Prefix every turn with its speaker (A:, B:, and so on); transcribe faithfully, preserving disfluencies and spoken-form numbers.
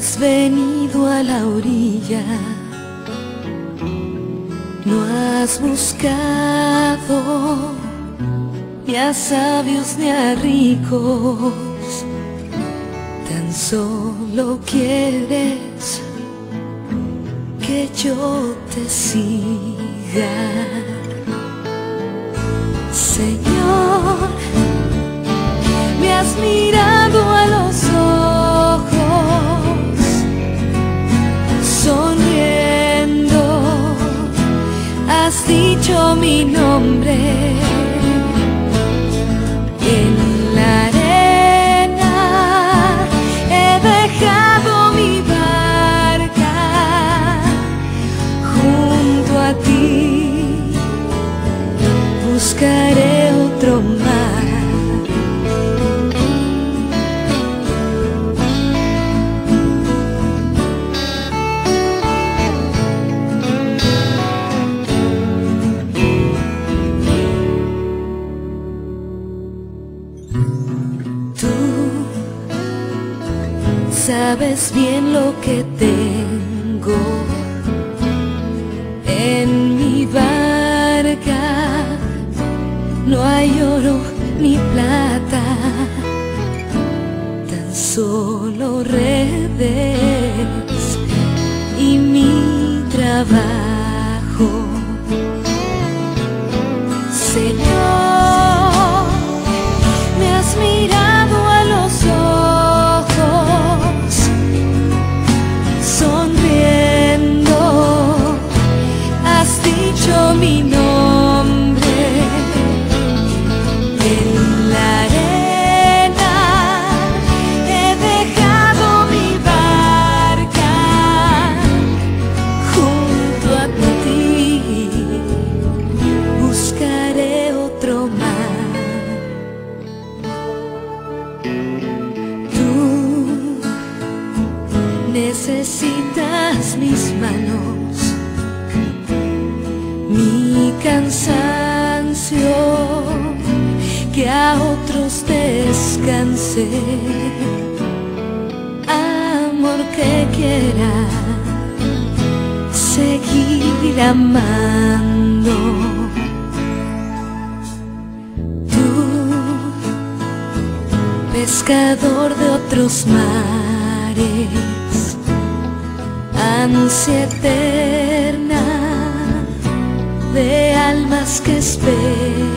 A: has venido a la orilla, no has buscado ni a sabios ni a ricos, tan solo quieres que yo te siga. Señor, me has mirado a los ojos, sonriendo, has dicho mi nombre. En la arena he dejado mi barca, junto a ti buscaré otro mar. Sabes bien lo que tengo en mi barca, no hay oro ni plata, tan solo redes y mi trabajo. Señor, me has mirado a los ojos, sonriendo, has dicho mi nombre. En la arena he dejado mi barca, junto a ti buscaré otro mar. Tú necesitas mis manos, mi cansancio, que a otros descanse, amor que quiera seguir amando. Tú, pescador de otros mares, ansia eterna de almas que esperan,